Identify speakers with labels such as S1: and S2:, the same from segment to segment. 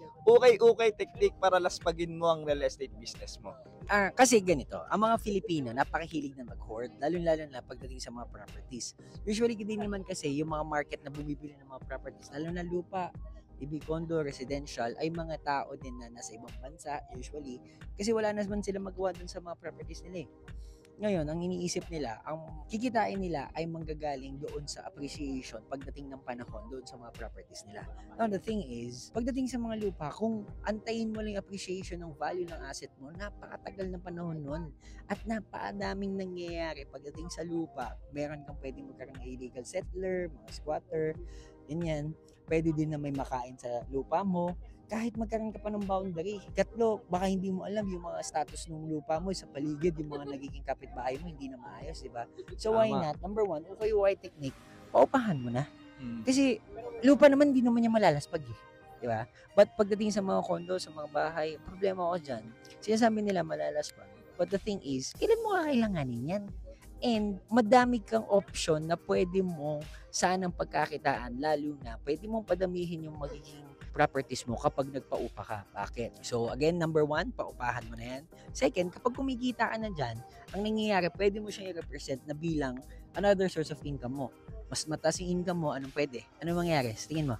S1: ukay-ukay technique para laspagin mo ang real estate business mo?
S2: Kasi ganito, ang mga Filipino napakahilig na mag-hoard, lalo-lalo na pagdating sa mga properties. Usually din naman kasi yung mga market na bumibili ng mga properties, lalo na lupa, maybe condo, residential, ay mga tao din na nasa ibang bansa usually kasi wala naman sila magawa dun sa mga properties nila eh. Ngayon, ang iniisip nila, ang kikitain nila ay manggagaling doon sa appreciation pagdating ng panahon doon sa mga properties nila. Now, the thing is, pagdating sa mga lupa, kung antayin mo lang yung appreciation ng value ng asset mo, napakatagal ng panahon nun. At napakadaming nangyayari pagdating sa lupa. Meron kang pwedeng magkaroon ng illegal settler, mga squatter, ganyan. Pwede din na may makain sa lupa mo kahit magkaroon ka pa ng boundary. Katlo, baka hindi mo alam yung mga status ng lupa mo sa paligid, yung mga nagiging kapitbahay mo, hindi na maayos, di ba? So why
S1: Tama.
S2: not? Number one, ukay-ukay technique, paupahan mo na. Kasi lupa naman, hindi naman niya malalaspag eh. Di ba? But pagdating sa mga condo, sa mga bahay, problema ko dyan, sinasabi nila malalaspag. But the thing is, kailan mo kakailanganin yan? And madami kang option na pwede mong sanang pagkakitaan, lalo na pwede mong padamihin yung magiging properties mo kapag nagpaupa ka. Bakit? So again, number one, paupahan mo na yan. Second, kapag kumikita ka na dyan, ang nangyayari, pwede mo siyang i-represent na bilang another source of income mo. Mas mataas yung income mo, anong pwede? Anong mangyayari? Sa tingin mo?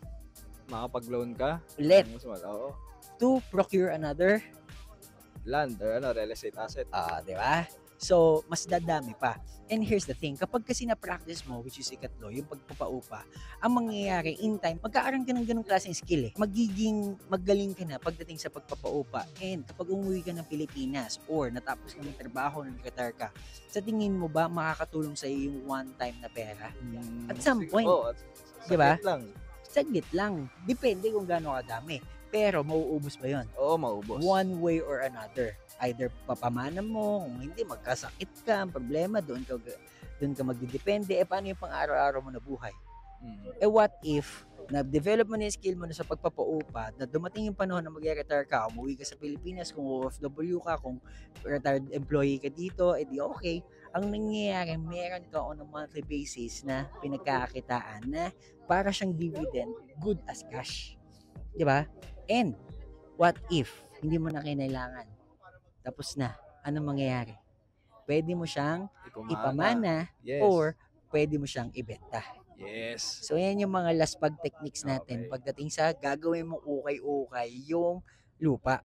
S1: Makapag-loan ka?
S2: Ulit,
S1: Oo.
S2: to procure another,
S1: Land or real estate asset.
S2: di ba? So, mas dadami pa. And here's the thing, kapag kasi na-practice mo, which is ikatlo, yung pagpapaupa, ang mangyayari in time, magkakaroon ka ng ganung klaseng skill eh. Magiging magaling ka na pagdating sa pagpapaupa. And kapag umuwi ka ng Pilipinas or natapos ka ng trabaho, nag-retire ka, sa tingin mo ba makakatulong sa iyo yung one-time na pera? At some point, diba?
S1: Lang.
S2: Saglit lang. Depende kung gaano kadami. Pero mauubos ba yun?
S1: Oo, maubos.
S2: One way or another. Either papamana mo, kung hindi, magkasakit ka, ang problema, doon ka magdidepende. Paano yung pang-araw-araw mo na buhay? What if, na-develop mo na yung skill mo na sa pagpapaupa, na dumating yung panahon na mag-retire ka, umuwi ka sa Pilipinas, kung OFW ka, kung retired employee ka dito, edi okay. Ang nangyayari, meron ka on a monthly basis na pinagkakakitaan na para siyang dividend, good as cash. Diba? And, what if, hindi mo na kinailangan? Tapos na, anong mangyayari? Pwede mo siyang ipamana
S1: Yes.
S2: or pwede mo siyang ibenta.
S1: Yes.
S2: So, yan yung mga laspag techniques natin
S1: Okay.
S2: pagdating sa gagawin mo ukay-ukay yung lupa.